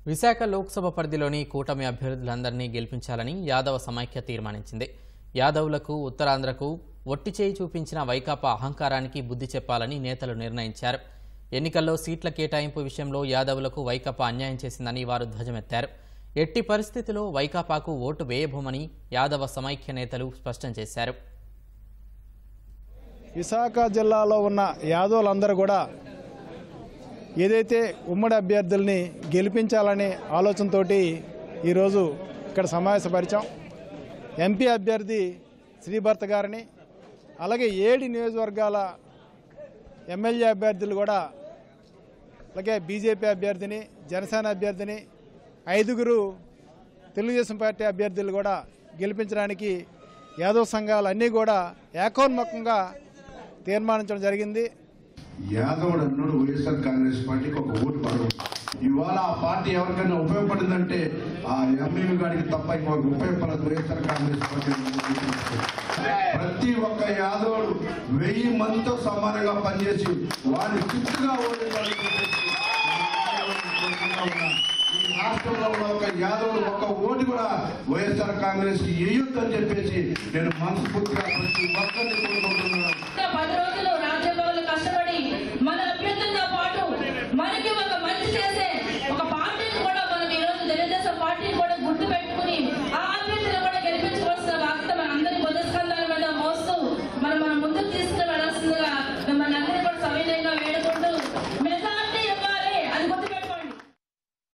విశాఖ లోక్సభ పరిధిలోని కూటమి అభ్యర్థులందరినీ గెలిపించాలని యాదవ సమైక్య తీర్మానించింది. యాదవులకు ఉత్తరాంధ్రకు ఒట్టి చేయి చూపించిన వైకాపా అహంకారానికి బుద్ధి చెప్పాలని నేతలు నిర్ణయించారు. ఎన్నికల్లో సీట్ల కేటాయింపు విషయంలో యాదవులకు వైకాపా అన్యాయం చేసిందని వారు ధ్వజమెత్తారు. ఎట్టి పరిస్థితిలో వైకాపాకు ఓటు వేయబోమని యాదవ సమైక్య నేతలు స్పష్టం చేశారు. విశాఖ జిల్లాలో ఉన్న యాదవులందరూ కూడా ఏదైతే ఉమ్మడి అభ్యర్థుల్ని గెలిపించాలనే ఆలోచనతోటి ఈరోజు ఇక్కడ సమావేశపరిచాం. ఎంపీ అభ్యర్థి శ్రీభర్త గారిని, అలాగే 7 నియోజకవర్గాల ఎమ్మెల్యే అభ్యర్థులు కూడా, అలాగే బీజేపీ అభ్యర్థిని, జనసేన అభ్యర్థిని, 5 తెలుగుదేశం పార్టీ అభ్యర్థులు కూడా గెలిపించడానికి యాదవ సంఘాలన్నీ కూడా ఏకోన్ముఖంగా తీర్మానించడం జరిగింది. యాదవుడు అన్నాడు వైఎస్ఆర్ కాంగ్రెస్ పార్టీకి ఒక ఓటు పడవు. ఇవాళ ఆ పార్టీ ఎవరికైనా ఉపయోగపడిందంటే ఆ ఎంఈవి గారికి తప్ప ఇంకొక ఉపయోగపడదు. వైఎస్ఆర్ కాంగ్రెస్ పార్టీ ప్రతి ఒక్క యాదవుడు 1000 మందితో సమానంగా పనిచేసి వారిని చిత్తుగా ఈ రాష్ట్రంలో ఉన్న ఒక యాదవుడు ఒక్క ఓటు కూడా వైఎస్ఆర్ కాంగ్రెస్ కి వేయొద్దని చెప్పేసి నేను మనస్ఫూర్తిగా ప్రతి ఒక్కరిని కోరుకుంటున్నాను.